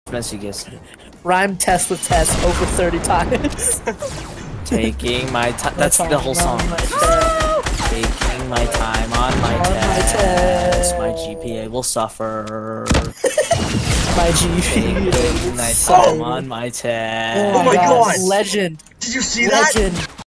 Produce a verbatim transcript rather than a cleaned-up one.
Messi gets Rhyme test with test over thirty times. taking my time. That's the whole song. Taking my time on my On my test. test. My G P A will suffer. My G P A. Taking my time on my test. Oh my God. Legend. Did you see that? Legend.